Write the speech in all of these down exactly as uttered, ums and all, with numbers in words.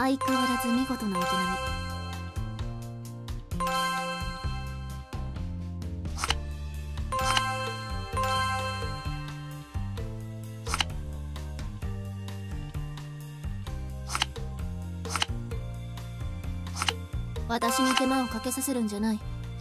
相変わらず見事なお手並み。私に手間をかけさせるんじゃない。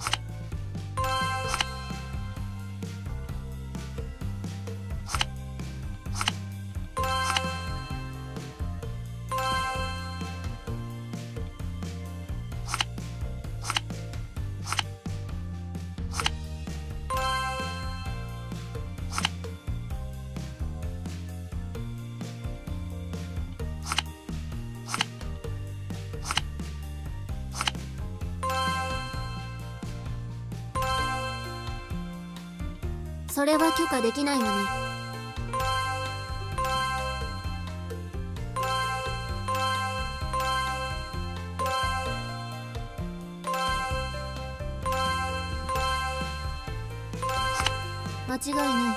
それは許可できないわね。間違いない。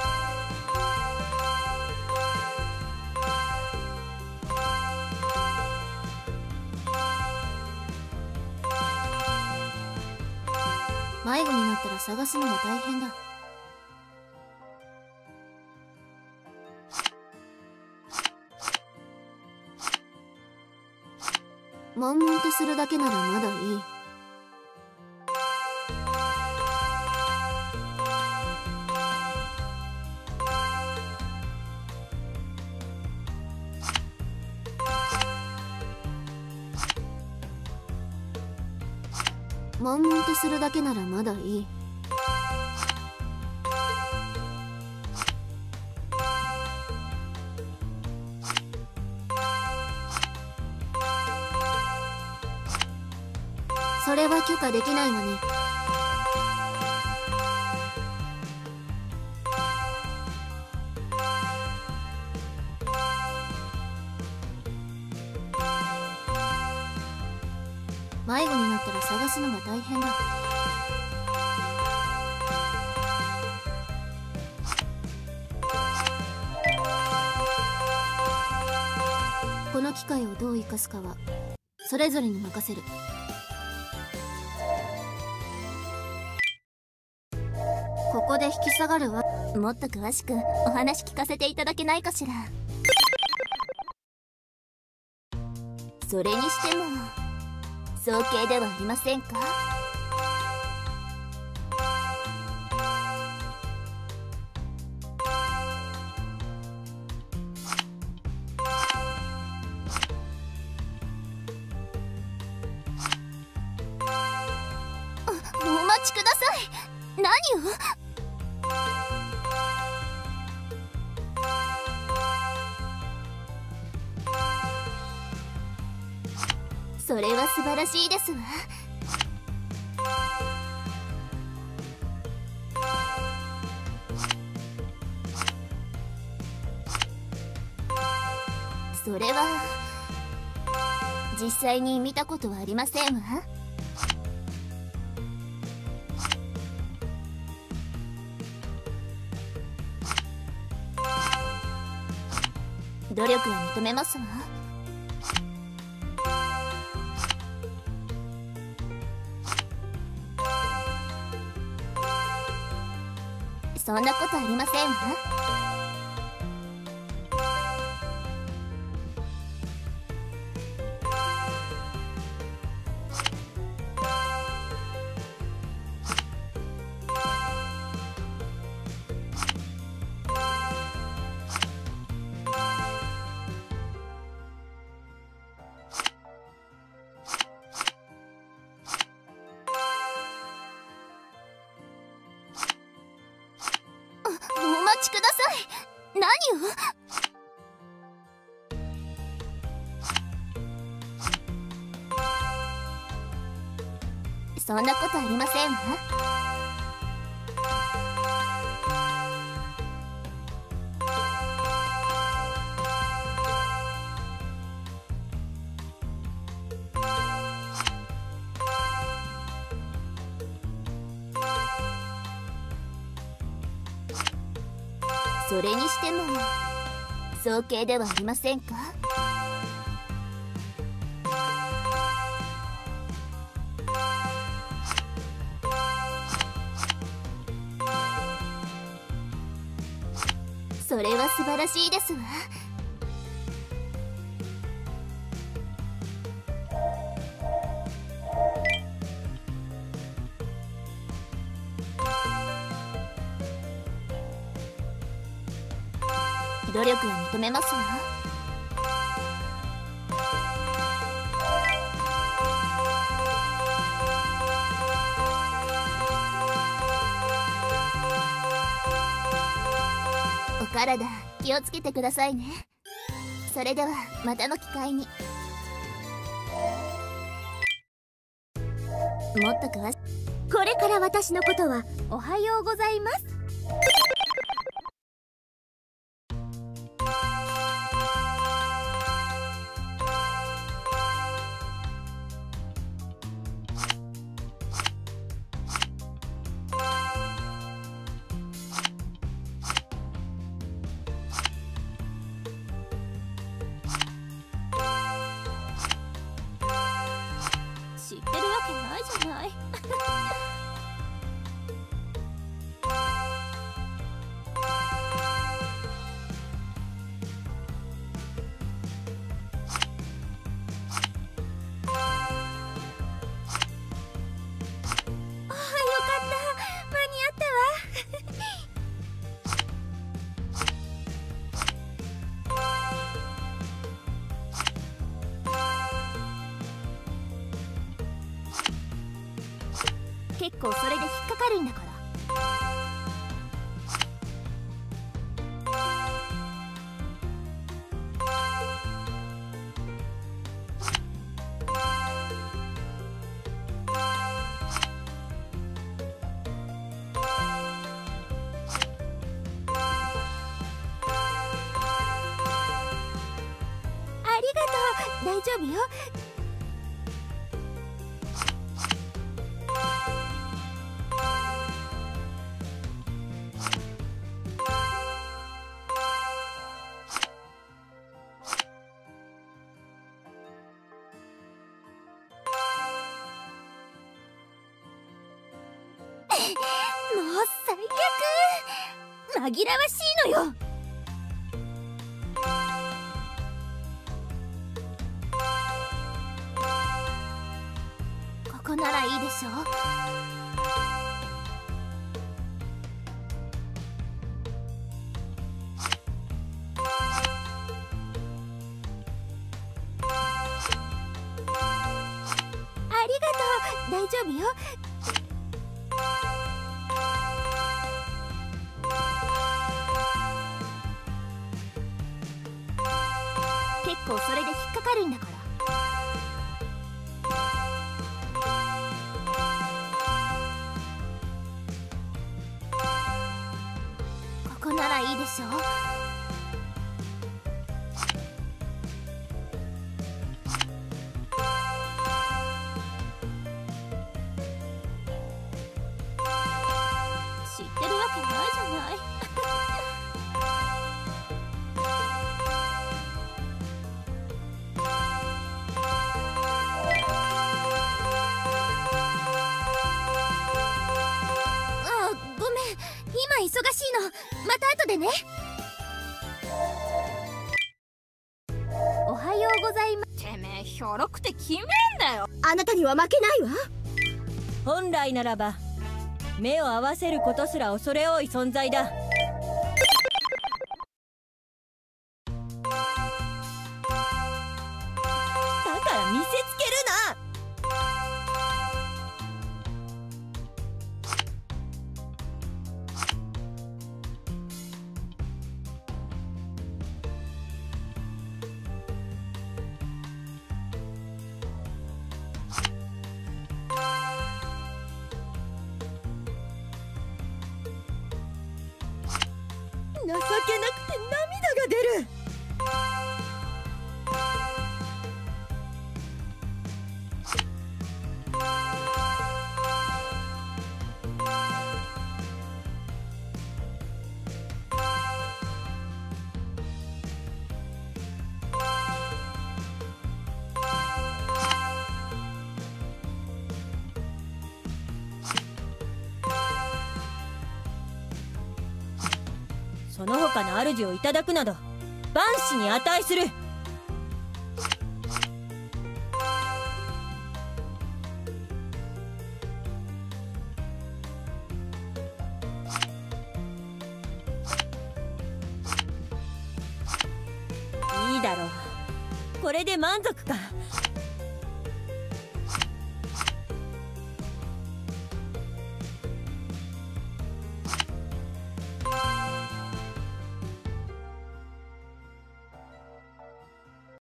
迷子になったら探すのが大変だ。悶々とするだけならまだいい。悶々とするだけならまだいい。それは許可できないわね。迷子になったら探すのが大変だ。この機会をどう生かすかはそれぞれに任せる。ここで引き下がるわ。 もっと詳しくお話聞かせていただけないかしら。それにしても早計ではありませんか。お、お待ちください。何を。それは素晴らしいですわ。それは実際に見たことはありませんわ。努力は認めますわ。そんなことありませんわ。お待ちください。何を。そんなことありませんわ。それにしても早計ではありませんか。 それは素晴らしいですわ。努力は認めますわ。お体気をつけてくださいね。それではまたの機会に。もっと詳しこれから私のことはおはようございます。 知ってるわけないじゃない。結構それで引っかかるんだから。 ありがとう。大丈夫よ。もう最悪。紛らわしいのよ。 ここならいいでしょ。 ありがとう。大丈夫よ。 結構それで引っかかるんだから。ここならいいでしょ。知ってるわけないじゃない。 今忙しいの。また後でね。おはようございます。 てめえひょろくて決めんだよ。 あなたには負けないわ。 本来ならば目を合わせることすら恐れ多い存在だ。だから見せつけるな。情けなくて涙が出る。そその他の主をいただくなど万死に値する。いいだろう、これで満足か。